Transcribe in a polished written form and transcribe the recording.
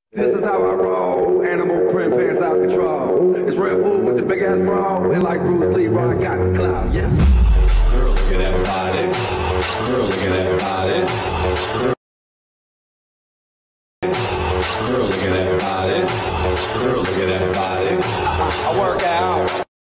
This is how I roll, animal print pants out control. It's Red Bull with the big ass bra, and like Bruce Lee, I got the clout, yeah. Girl, look at that body. Girl, look at that body. Girl, look at that body. Girl, look at that body. I work out.